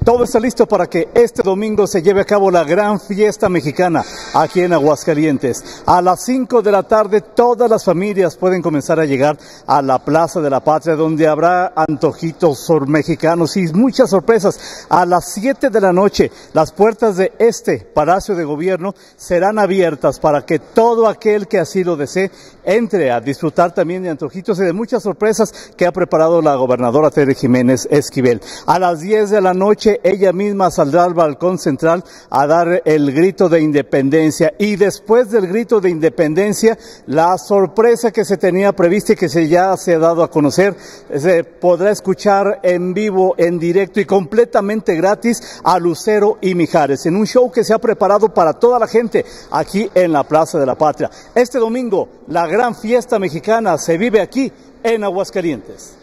Todo está listo para que este domingo se lleve a cabo la gran fiesta mexicana aquí en Aguascalientes. A las 5 de la tarde todas las familias pueden comenzar a llegar a la Plaza de la Patria, donde habrá antojitos mexicanos y muchas sorpresas. A las 7 de la noche las puertas de este Palacio de Gobierno serán abiertas para que todo aquel que así lo desee entre a disfrutar también de antojitos y de muchas sorpresas que ha preparado la gobernadora Tere Jiménez Esquivel. A las 10 de la noche ella misma saldrá al balcón central a dar el grito de independencia, y después del grito de independencia la sorpresa que se tenía prevista y que ya se ha dado a conocer, se podrá escuchar en vivo, en directo y completamente gratis a Lucero y Mijares en un show que se ha preparado para toda la gente aquí en la Plaza de la Patria. Este domingo la gran fiesta mexicana se vive aquí en Aguascalientes.